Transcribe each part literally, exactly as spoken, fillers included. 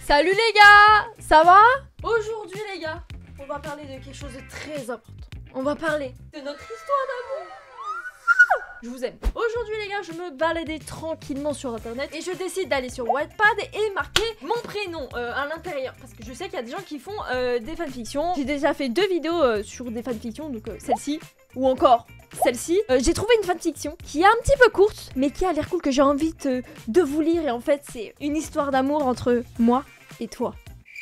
Salut les gars, ça va? Aujourd'hui les gars, on va parler de quelque chose de très important. On va parler de notre histoire d'amour. Je vous aime. Aujourd'hui les gars, je me baladais tranquillement sur internet et je décide d'aller sur Wattpad et marquer mon prénom euh, à l'intérieur. Parce que je sais qu'il y a des gens qui font euh, des fanfictions. J'ai déjà fait deux vidéos euh, sur des fanfictions, donc euh, celle-ci ou encore celle-ci. Euh, j'ai trouvé une fanfiction qui est un petit peu courte, mais qui a l'air cool, que j'ai envie de, de vous lire. Et en fait, c'est une histoire d'amour entre moi et toi.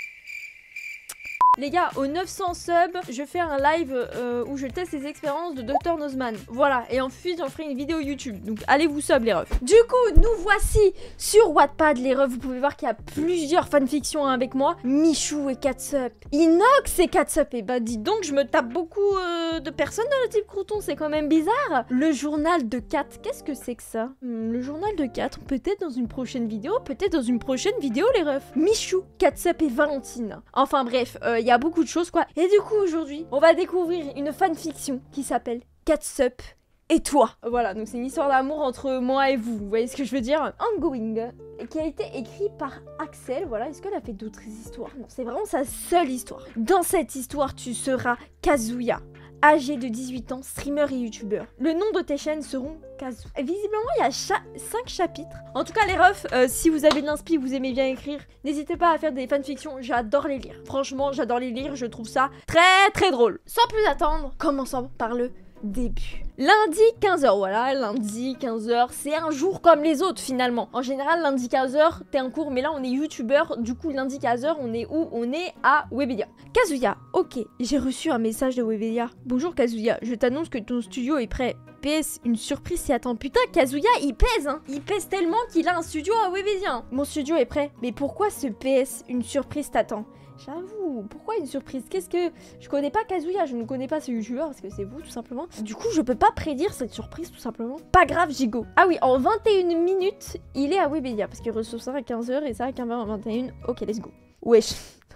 Les gars, aux neuf cents subs, je fais un live euh, où je teste les expériences de docteur Nozman. Voilà, et ensuite j'en ferai une vidéo YouTube. Donc allez vous sub les refs. Du coup, nous voici sur Wattpad les refs. Vous pouvez voir qu'il y a plusieurs fanfictions hein, avec moi. Michou et Catsup, Inox et Catsup. Et bah dis donc, je me tape beaucoup euh, de personnes dans le type crouton, c'est quand même bizarre. Le journal de Cat, qu'est-ce que c'est que ça? hmm, Le journal de Cat, peut-être dans une prochaine vidéo, peut-être dans une prochaine vidéo les refs. Michou, Catsup et Valentine. Enfin bref, il euh, y a beaucoup de choses quoi. Et du coup aujourd'hui, on va découvrir une fanfiction qui s'appelle Catsup et toi. Voilà, donc c'est une histoire d'amour entre moi et vous. Vous voyez ce que je veux dire? Ongoing, qui a été écrit par Axel. Voilà, est-ce qu'elle a fait d'autres histoires? Non, c'est vraiment sa seule histoire. Dans cette histoire, tu seras Kazuya, âgé de dix-huit ans, streamer et youtubeur. Le nom de tes chaînes seront Kazu. Visiblement, il y a cha cinq chapitres. En tout cas, les refs, euh, si vous avez de l'inspi, vous aimez bien écrire, n'hésitez pas à faire des fanfictions. J'adore les lire. Franchement, j'adore les lire. Je trouve ça très très drôle. Sans plus attendre, commençons par le début. Lundi quinze heures, voilà, lundi quinze heures, c'est un jour comme les autres finalement. En général, lundi quinze heures, t'es en cours, mais là on est youtubeur, du coup lundi quinze heures, on est où? On est à Webedia. Kazuya, ok, j'ai reçu un message de Webedia. Bonjour Kazuya, je t'annonce que ton studio est prêt. P S, une surprise si attends. Putain, Kazuya, il pèse, hein. Il pèse tellement qu'il a un studio à Webedia. Mon studio est prêt. Mais pourquoi ce P S, une surprise t'attend? J'avoue, pourquoi une surprise? Qu'est-ce que... Je connais pas Kazuya, je ne connais pas ce youtubeur parce que c'est vous tout simplement. Du coup, je peux pas prédire cette surprise tout simplement. Pas grave, Gigo. Ah oui, en vingt et une minutes, il est à Webedia parce qu'il reçoit ça à quinze heures et ça à vingt et une. Ok, let's go. Wesh.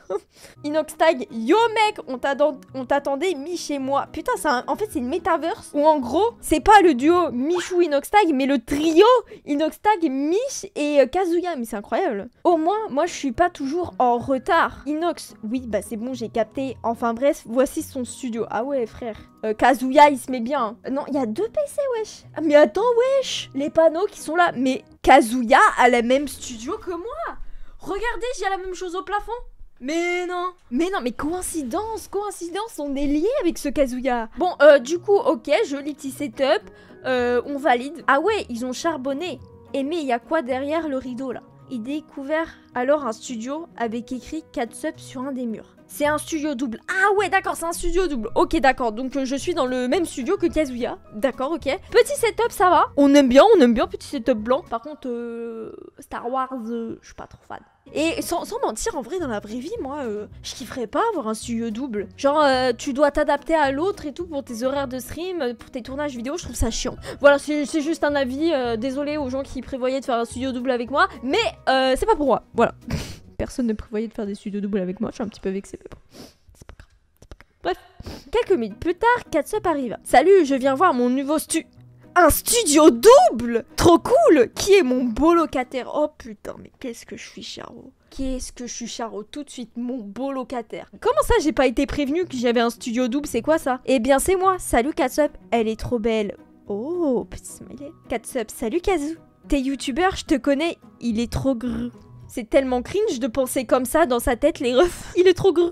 Inoxtag, yo mec, on t'attendait mis chez moi. Putain, un... en fait c'est une metaverse où en gros c'est pas le duo Michou Inoxtag mais le trio Inoxtag, Mich et euh, Kazuya. Mais c'est incroyable. Au moins moi je suis pas toujours en retard. Inox, oui bah c'est bon j'ai capté. Enfin bref, voici son studio. Ah ouais frère, euh, Kazuya il se met bien. Euh, non il y a deux P C wesh. Ah, mais attends wesh, les panneaux qui sont là. Mais Kazuya a le même studio que moi. Regardez, j'ai la même chose au plafond. Mais non, mais non, mais coïncidence, coïncidence, on est lié avec ce Kazuya. Bon, euh, du coup, ok, joli petit setup, euh, on valide. Ah ouais, ils ont charbonné. Et mais il y a quoi derrière le rideau là? Il découvert alors un studio avec écrit Catsup sur un des murs. C'est un studio double. Ah ouais, d'accord, c'est un studio double. Ok, d'accord, donc euh, je suis dans le même studio que Kazuya. D'accord, ok. Petit setup, ça va. On aime bien, on aime bien petit setup blanc. Par contre, euh, Star Wars, euh, je suis pas trop fan. Et sans, sans mentir, en vrai, dans la vraie vie, moi, euh, je kifferais pas avoir un studio double. Genre, euh, tu dois t'adapter à l'autre et tout pour tes horaires de stream, pour tes tournages vidéo, je trouve ça chiant. Voilà, c'est juste un avis. Euh, désolé aux gens qui prévoyaient de faire un studio double avec moi, mais euh, c'est pas pour moi. Voilà. Personne ne prévoyait de faire des studios doubles avec moi, je suis un petit peu vexée, mais bon. C'est pas grave. C'est pas grave. Bref. Quelques minutes plus tard, Catsup arrive. Salut, je viens voir mon nouveau stu... Un studio double! Trop cool! Qui est mon beau locataire? Oh putain, mais qu'est-ce que je suis charo. Qu'est-ce que je suis charo. Tout de suite, mon beau locataire. Comment ça, j'ai pas été prévenue que j'avais un studio double? C'est quoi ça? Eh bien, c'est moi. Salut Catsup. Elle est trop belle. Oh, petit smiley. Catsup, salut Kazu. T'es youtubeur, je te connais. Il est trop gros. C'est tellement cringe de penser comme ça dans sa tête, les refs. Il est trop gros.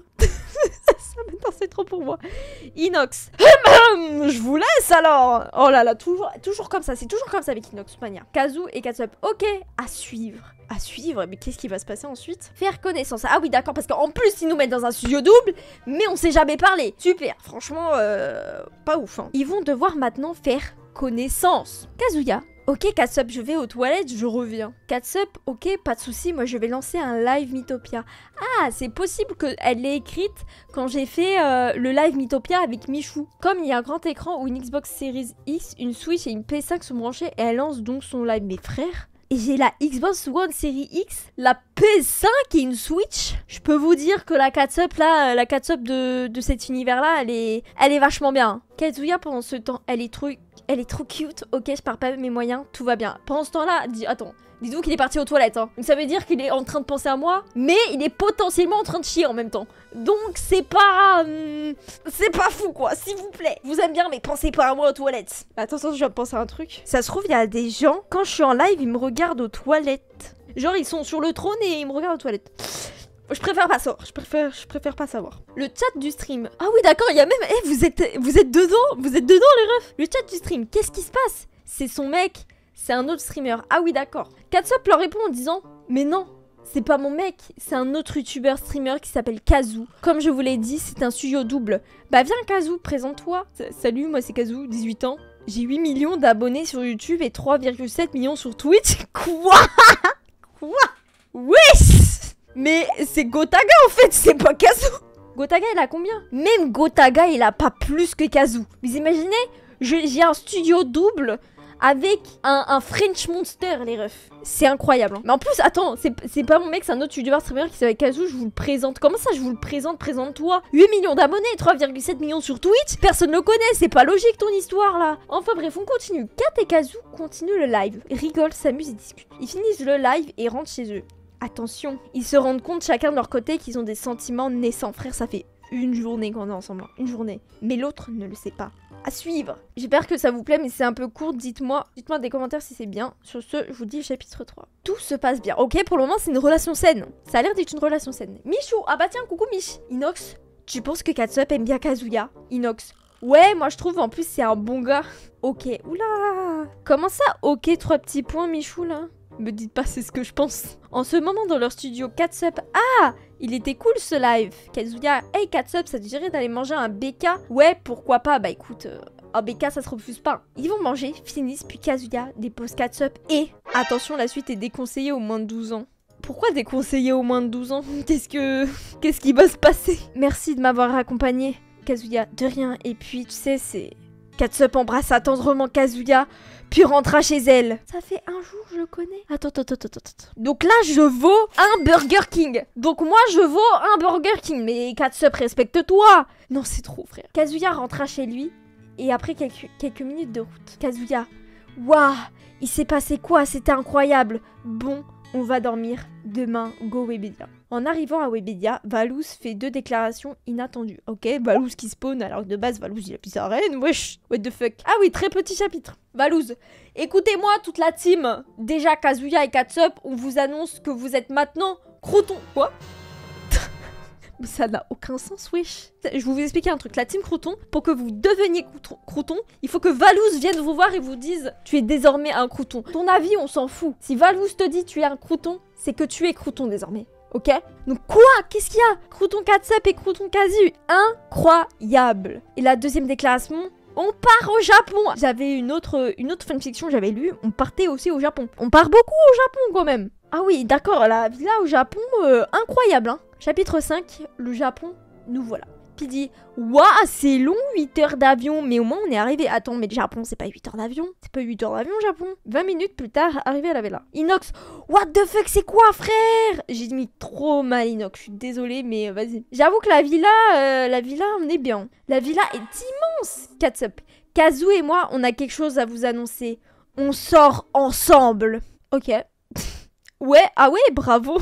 Ça maintenant c'est trop pour moi. Inox. Je vous laisse alors. Oh là là, toujours, toujours comme ça. C'est toujours comme ça avec Inox Mania. Kazu et Catsup. Ok, à suivre. À suivre. Mais qu'est-ce qui va se passer ensuite? Faire connaissance. Ah oui, d'accord, parce qu'en plus ils nous mettent dans un studio double, mais on s'est jamais parlé. Super. Franchement, euh, pas ouf. Hein. Ils vont devoir maintenant faire connaissance. Kazuya. Ok Catsup, je vais aux toilettes, je reviens. Catsup, ok, pas de souci, moi je vais lancer un live Mythopia. Ah, c'est possible qu'elle l'ait écrite quand j'ai fait euh, le live Mythopia avec Michou. Comme il y a un grand écran ou une Xbox Series X, une Switch et une P S cinq sont branchées, et elle lance donc son live. Mais frère, et j'ai la Xbox One Series X, la P S cinq et une Switch. Je peux vous dire que la Catsup là, la Catsup de, de cet univers là, elle est, elle est vachement bien. Kazuya pendant ce temps, elle est trop Elle est trop cute. Ok, je pars pas de mes moyens, tout va bien. Pendant ce temps-là, dis... attends. Dis-vous qu'il est parti aux toilettes, hein. Donc ça veut dire qu'il est en train de penser à moi, mais il est potentiellement en train de chier en même temps. Donc c'est pas... Hum, c'est pas fou, quoi, s'il vous plaît. Je vous aime bien, mais pensez pas à moi aux toilettes. Attention, je viens de penser à un truc. Ça se trouve, il y a des gens, quand je suis en live, ils me regardent aux toilettes. Genre, ils sont sur le trône et ils me regardent aux toilettes. Je préfère pas savoir, je préfère, je préfère pas savoir. Le chat du stream. Ah oui, d'accord, il y a même... Eh, vous êtes, vous êtes dedans, vous êtes dedans, les refs. Le chat du stream, qu'est-ce qui se passe? C'est son mec... C'est un autre streamer. Ah oui, d'accord. Katsup leur répond en disant « Mais non, c'est pas mon mec, c'est un autre youtubeur streamer qui s'appelle Kazoo. Comme je vous l'ai dit, c'est un studio double. Bah viens Kazoo, présente-toi. Salut, moi c'est Kazoo, dix-huit ans. J'ai huit millions d'abonnés sur YouTube et trois virgule sept millions sur Twitch. » Quoi? Quoi? Wesh! Mais c'est Gotaga en fait, c'est pas Kazoo. Gotaga il a combien? Même Gotaga il a pas plus que Kazoo. Vous imaginez? J'ai un studio double avec un, un French Monster, les refs. C'est incroyable. Hein. Mais en plus, attends, c'est pas mon mec, c'est un autre youtubeur streamer qui s'appelle Kazoo, je vous le présente. Comment ça, je vous le présente? Présente-toi. huit millions d'abonnés, trois virgule sept millions sur Twitch. Personne le connaît, c'est pas logique ton histoire, là. Enfin bref, on continue. Kat et Kazoo continuent le live. Rigolent, s'amusent et discutent. Ils finissent le live et rentrent chez eux. Attention, ils se rendent compte chacun de leur côté qu'ils ont des sentiments naissants. Frère, ça fait une journée qu'on est ensemble. Une journée. Mais l'autre ne le sait pas. À suivre. J'espère que ça vous plaît, mais c'est un peu court. Dites-moi dites-moi des commentaires si c'est bien. Sur ce, je vous dis chapitre trois. Tout se passe bien. Ok, pour le moment, c'est une relation saine. Ça a l'air d'être une relation saine. Michou. Ah bah tiens, coucou Mich. Inox, tu penses que Katsup aime bien Kazuya? Inox. Ouais, moi je trouve en plus c'est un bon gars. Ok. Oula. Comment ça? Ok, trois petits points, Michou, là. Me dites pas, c'est ce que je pense. En ce moment, dans leur studio, Katsup... Ah, il était cool ce live. Kazuya, hey Katsup, ça te dirait d'aller manger un B K? Ouais, pourquoi pas? Bah écoute, euh, un B K, ça se refuse pas. Ils vont manger, finissent, puis Kazuya dépose Katsup et... Attention, la suite est déconseillée aux moins de douze ans. Pourquoi déconseillée aux moins de douze ans? Qu'est-ce que... Qu'est-ce qui va se passer? Merci de m'avoir accompagné, Kazuya. De rien, et puis, tu sais, c'est... Katsup embrassa tendrement Kazuya, puis rentra chez elle. Ça fait un jour, je le connais. Attends, attends, attends, attends, attends. Donc là, je vaux un Burger King. Donc moi, je vaux un Burger King. Mais Katsup, respecte-toi. Non, c'est trop, frère. Kazuya rentra chez lui, et après quelques, quelques minutes de route. Kazuya, waouh, il s'est passé quoi? C'était incroyable. Bon, on va dormir. Demain, go Webedia. En arrivant à Webedia, Valouz fait deux déclarations inattendues. Ok, Valouz qui spawn alors que de base Valouz il a pris sa reine, wesh, what the fuck. Ah oui, très petit chapitre. Valouz, écoutez-moi toute la team. Déjà Kazuya et Katsup, on vous annonce que vous êtes maintenant croutons. Quoi? Mais ça n'a aucun sens, wesh. Je vais vous expliquer un truc. La team crouton, pour que vous deveniez crouton, il faut que Valouz vienne vous voir et vous dise tu es désormais un crouton. Ton avis, on s'en fout. Si Valouz te dit tu es un crouton, c'est que tu es crouton désormais. Ok? Donc quoi? Qu'est-ce qu'il y a? Crouton Katsup et Crouton Kazu. Incroyable. Et la deuxième déclaration, on part au Japon. J'avais une autre, une autre fanfiction que j'avais lue. On partait aussi au Japon. On part beaucoup au Japon quand même. Ah oui, d'accord, la villa au Japon, euh, incroyable, hein. Chapitre cinq, le Japon, nous voilà. Puis dit, waouh, c'est long, huit heures d'avion, mais au moins on est arrivé. Attends, mais le Japon, c'est pas huit heures d'avion. C'est pas huit heures d'avion, Japon. vingt minutes plus tard, arrivé à la villa. Inox, what the fuck, c'est quoi, frère? J'ai mis trop mal, Inox, je suis désolée, mais euh, vas-y. J'avoue que la villa, euh, la villa, on est bien. La villa est immense, Katsup. Kazoo et moi, on a quelque chose à vous annoncer. On sort ensemble. Ok. Ouais, ah ouais, bravo.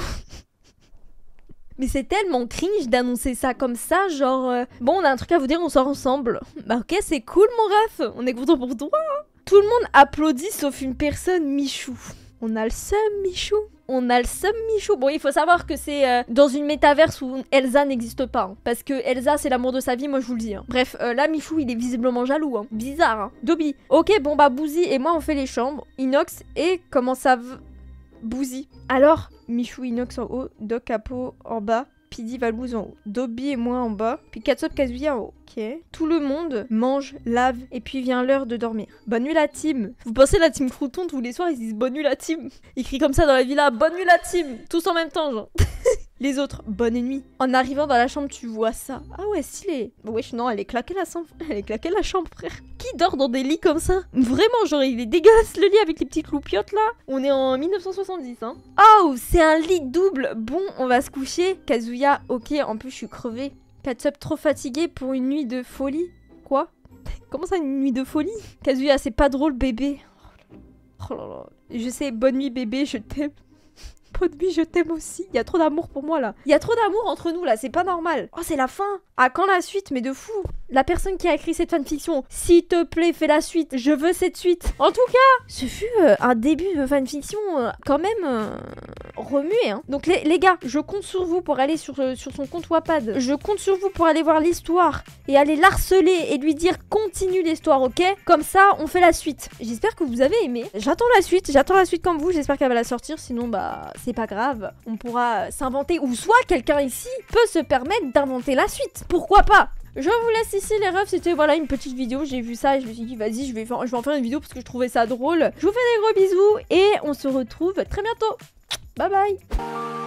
Mais c'est tellement cringe d'annoncer ça comme ça, genre... Euh, bon, on a un truc à vous dire, on sort ensemble. Bah ok, c'est cool mon ref, on est content pour toi. Hein. Tout le monde applaudit sauf une personne, Michou. On a le seum, Michou. On a le seum, Michou. Bon, il faut savoir que c'est euh, dans une métaverse où Elsa n'existe pas. Hein, parce que Elsa, c'est l'amour de sa vie, moi je vous le dis. Hein. Bref, euh, là, Michou, il est visiblement jaloux. Hein. Bizarre, hein. Dobby. Ok, bon bah, Bouzy et moi, on fait les chambres. Inox, et comment ça va... Bouzy. Alors, Michou, Inox en haut, Doc, Capo en bas, Pidi, Valouz en haut, Dobby et moi en bas, puis Katsup, Kazuya en haut. Ok. Tout le monde mange, lave, et puis vient l'heure de dormir. Bonne nuit la team. Vous pensez la team crouton tous les soirs, ils disent bonne nuit la team. Ils crient comme ça dans la villa, bonne nuit la team. Tous en même temps, genre. Les autres, bonne nuit. En arrivant dans la chambre, tu vois ça. Ah ouais, stylé. Wesh, non, elle est claquée la chambre. Elle est claquée la chambre, frère. Qui dort dans des lits comme ça? Vraiment, genre, il est dégueulasse le lit avec les petites loupiottes là. On est en mille neuf cent soixante-dix, hein. Oh, c'est un lit double. Bon, on va se coucher. Kazuya, ok, en plus, je suis crevée. Katsup, trop fatigué pour une nuit de folie. Quoi? Comment ça, une nuit de folie? Kazuya, c'est pas drôle, bébé. Oh là là. Je sais, bonne nuit, bébé, je t'aime. Bonne nuit, je t'aime aussi. Il y a trop d'amour pour moi, là. Il y a trop d'amour entre nous, là, c'est pas normal. Oh, c'est la fin. Ah, quand la suite? Mais de fou. La personne qui a écrit cette fanfiction, s'il te plaît, fais la suite. Je veux cette suite. En tout cas, ce fut euh, un début de fanfiction euh, quand même euh, remué. Hein. Donc les, les gars, je compte sur vous pour aller sur, euh, sur son compte Wattpad. Je compte sur vous pour aller voir l'histoire et aller l'harceler et lui dire continue l'histoire, ok? Comme ça, on fait la suite. J'espère que vous avez aimé. J'attends la suite. J'attends la suite comme vous. J'espère qu'elle va la sortir. Sinon, bah, c'est pas grave. On pourra s'inventer ou soit quelqu'un ici peut se permettre d'inventer la suite. Pourquoi pas? Je vous laisse ici les refs, c'était voilà une petite vidéo, j'ai vu ça et je me suis dit vas-y je vais, faire, je vais en faire une vidéo parce que je trouvais ça drôle. Je vous fais des gros bisous et on se retrouve très bientôt. Bye bye.